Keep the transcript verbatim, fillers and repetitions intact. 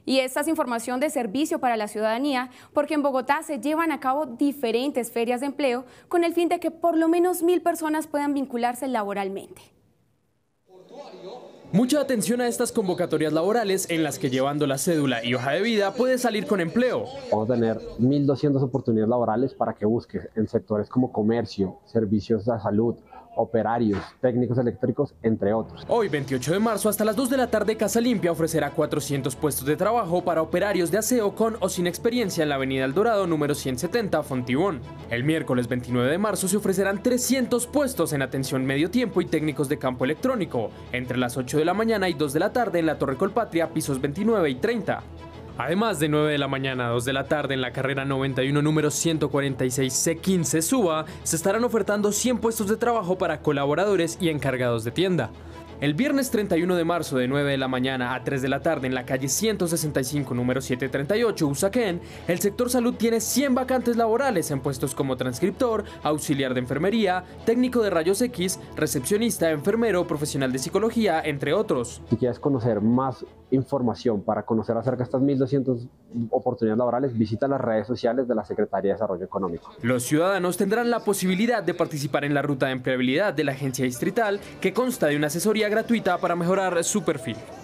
Y esta es información de servicio para la ciudadanía, porque en Bogotá se llevan a cabo diferentes ferias de empleo con el fin de que por lo menos mil personas puedan vincularse laboralmente. Mucha atención a estas convocatorias laborales en las que llevando la cédula y hoja de vida puedes salir con empleo. Vamos a tener mil doscientas oportunidades laborales para que busques en sectores como comercio, servicios de salud, operarios, técnicos eléctricos, entre otros. Hoy, veintiocho de marzo, hasta las dos de la tarde, Casa Limpia ofrecerá cuatrocientos puestos de trabajo para operarios de aseo con o sin experiencia en la avenida El Dorado, número ciento setenta, Fontibón. El miércoles veintinueve de marzo se ofrecerán trescientos puestos en atención medio tiempo y técnicos de campo electrónico, entre las ocho de la mañana y dos de la tarde en la Torre Colpatria, pisos veintinueve y treinta. Además, de nueve de la mañana a dos de la tarde en la carrera noventa y uno número ciento cuarenta y seis C quince Suba, se estarán ofertando cien puestos de trabajo para colaboradores y encargados de tienda. El viernes treinta y uno de marzo de nueve de la mañana a tres de la tarde en la calle ciento sesenta y cinco número setecientos treinta y ocho Usaquén, el sector salud tiene cien vacantes laborales en puestos como transcriptor, auxiliar de enfermería, técnico de rayos X, recepcionista, enfermero, profesional de psicología, entre otros. Si quieres conocer más información para conocer acerca de estas mil doscientas oportunidades laborales, visita las redes sociales de la Secretaría de Desarrollo Económico. Los ciudadanos tendrán la posibilidad de participar en la ruta de empleabilidad de la agencia distrital, que consta de una asesoría gratuita para mejorar su perfil.